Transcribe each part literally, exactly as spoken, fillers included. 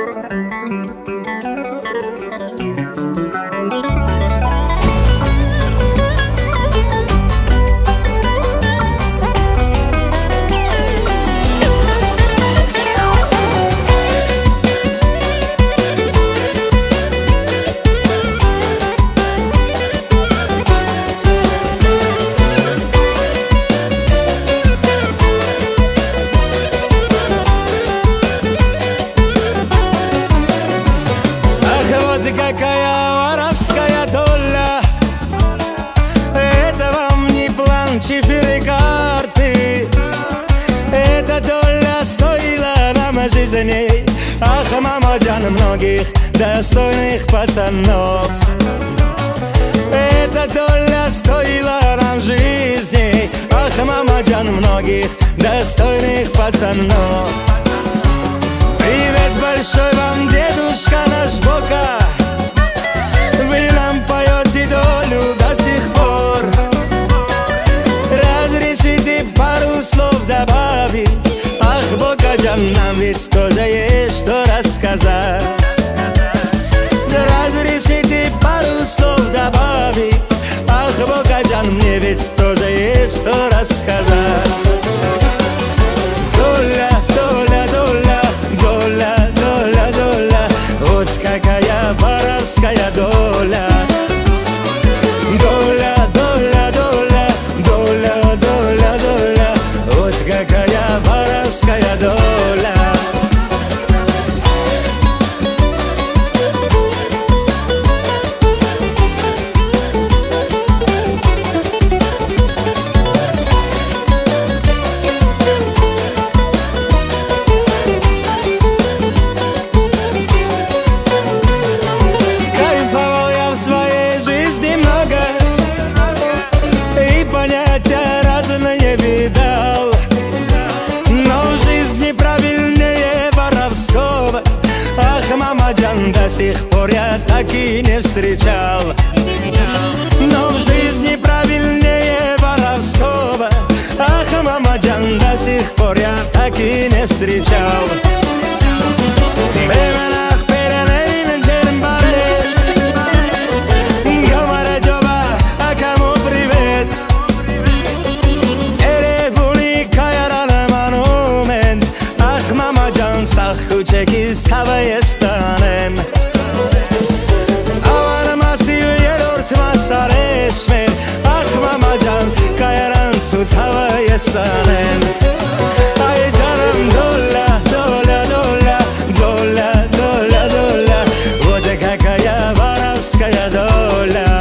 Какая воровская доля, это вам не планчи карты, эта доля стоила нам жизней. Ах, мамаджан, многих достойных пацанов. Эта доля стоила нам жизней. Ах, мамаджан, многих достойных пацанов. Привет большой вам, дедушка наш Бока. Вы нам поете долю до сих пор. Разрешите пару слов добавить. Ах, Бокаджан, нам ведь тоже есть что рассказать. Разрешите пару слов добавить. Ах, Бокаджан, мне ведь тоже есть что рассказать. Доля, доля, доля, доля, доля, доля, вот какая воровская доля. Доля, доля, доля, доля, доля, доля, вот какая воровская доля. До сих пор я так и не встречал. Но в жизни правильнее воровского. Ах, мамаджан, до сих пор я так и не встречал. Беманах перенейн джермбале, гамара джоба, а кому привет? Эре були каярана монумент. Ах, мамаджан, сахучеки савае станем. Ах, мамаджан, кайран цуцавае станем. Ай, джанам, доля, доля, доля, доля, доля, доля, вот какая воровская доля.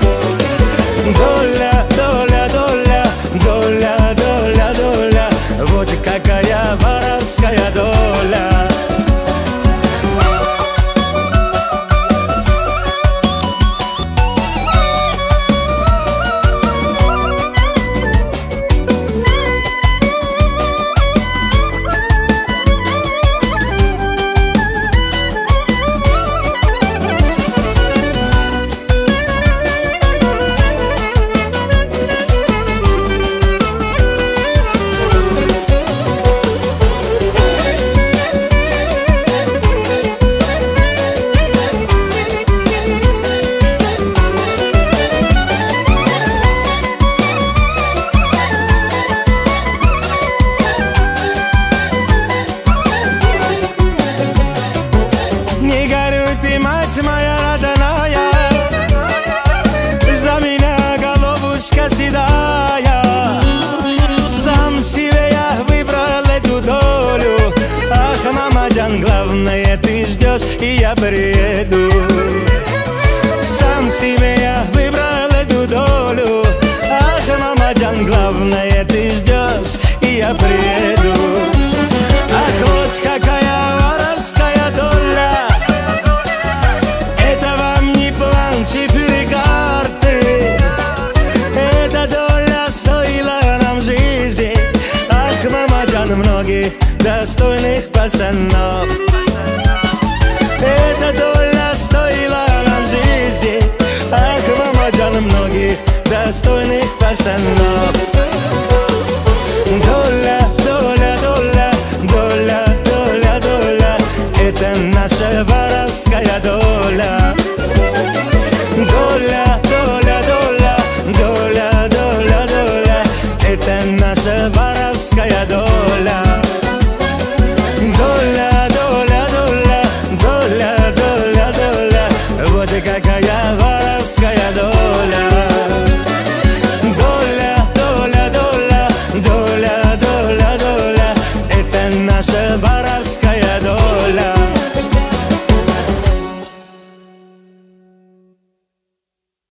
Доля, доля, доля, доля, доля, доля, вот какая воровская доля. Моя родная, за меня голубушка седая. Сам себе я выбрал эту долю. Ах, мамаджан, главное ты ждешь, и я приеду. Сам себе я выбрал эту долю. Ах, мамаджан, главное ты ждешь, и я приеду. Ах, вот какая воровская доля. Карты, эта доля стоила нам жизни. Ах, мамаджан, многих достойных пацанов. Эта доля стоила нам жизни. Ах, мамаджан, многих достойных пацанов. Доля, доля, доля, доля, доля, доля, это наша воля.